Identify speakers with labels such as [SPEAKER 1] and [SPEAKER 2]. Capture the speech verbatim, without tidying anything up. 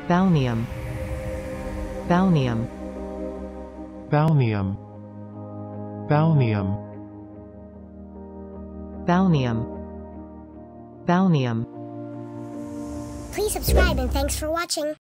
[SPEAKER 1] balneum, balneum,
[SPEAKER 2] balneum, balneum,
[SPEAKER 1] balneum, balneum.
[SPEAKER 3] Please subscribe and thanks for watching.